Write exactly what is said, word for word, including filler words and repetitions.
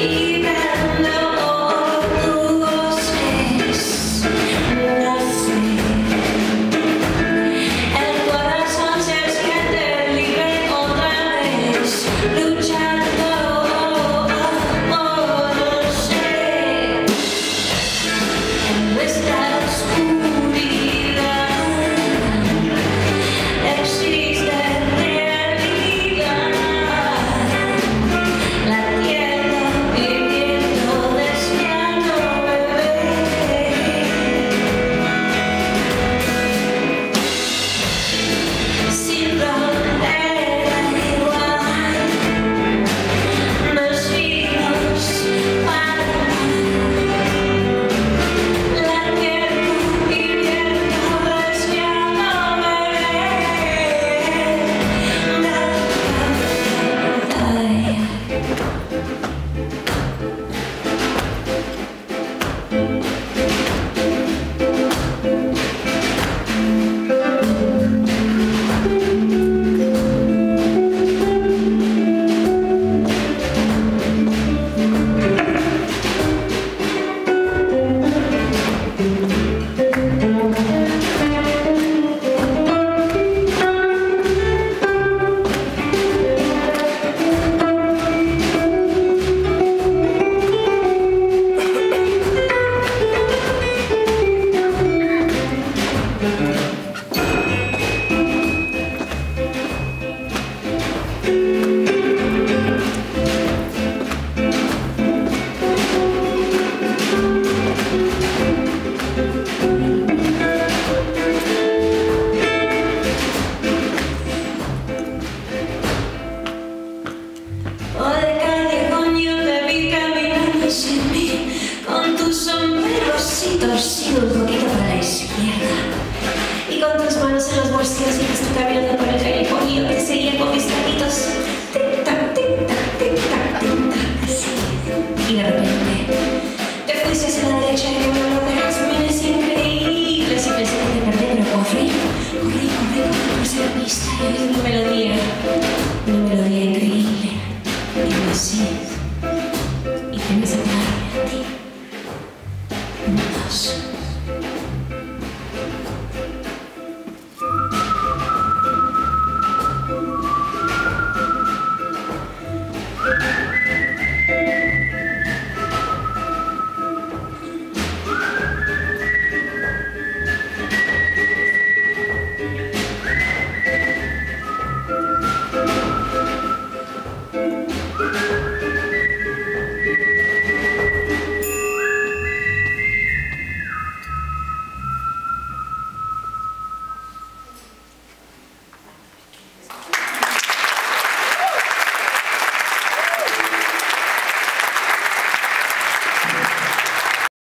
torcido un poquito para la izquierda y con tus manos en los bolsillos ibas caminando por el callejón y yo te seguía con mis taquitos tic-tac, tic-tac, tic-tac, tic-tac, así. Y de repente te fuiste hacia la derecha y me lo dejas miles increíbles y pensé que te perdí, pero corrí, corrí, corrí, corrí por ser pista y oí mi melodía, mi melodía.